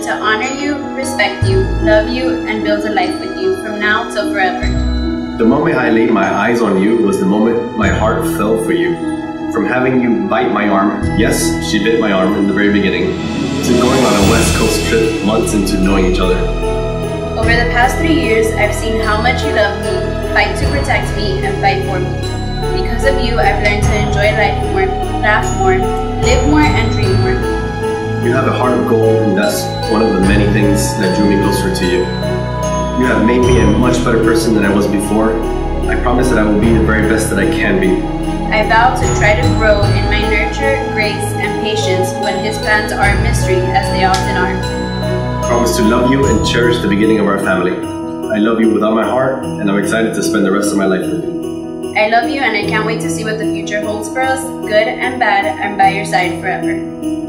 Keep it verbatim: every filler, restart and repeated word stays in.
to honor you, respect you, love you, and build a life with you from now till forever. The moment I laid my eyes on you was the moment my heart fell for you. From having you bite my arm, yes, she bit my arm in the very beginning, to going on a West Coast trip months into knowing each other. Over the past three years, I've seen how much you love me, fight to protect me, and fight for me. Because of you, I've learned to enjoy life more, laugh more, live more, and dream more. You have a heart of gold, and that's one of the many things that drew me closer to you. You have made me a much better person than I was before. I promise that I will be the very best that I can be. I vow to try to grow in my nurture, grace, and patience when his plans are a mystery, as they often are. I promise to love you and cherish the beginning of our family. I love you with all my heart, and I'm excited to spend the rest of my life with you. I love you, and I can't wait to see what the future holds for us, good and bad. I'm by your side forever.